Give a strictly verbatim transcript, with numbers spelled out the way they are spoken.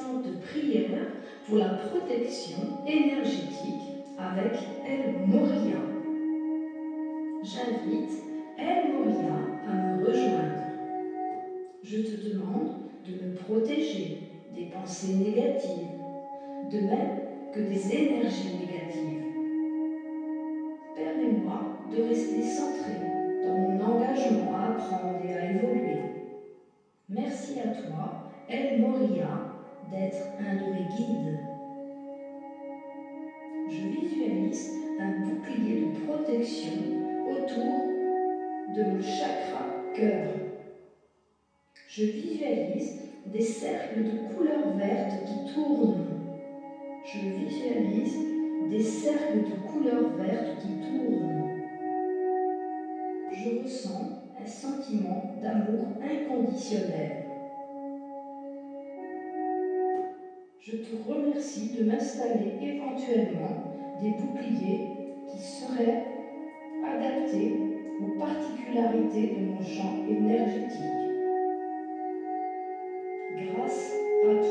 puissante prière pour la protection énergétique avec El Moria. J'invite El Moria à me rejoindre. Je te demande de me protéger des pensées négatives, de même que des énergies négatives. Permets-moi de rester centré dans mon engagement à apprendre et à évoluer. Merci à toi, El Moria, d'être un de mes guides. Je visualise un bouclier de protection autour de mon chakra cœur. Je visualise des cercles de couleur verte qui tournent. Je visualise des cercles de couleur verte qui tournent. Je ressens un sentiment d'amour inconditionnel. Je te remercie de m'installer éventuellement des boucliers qui seraient adaptés aux particularités de mon champ énergétique. Grâce à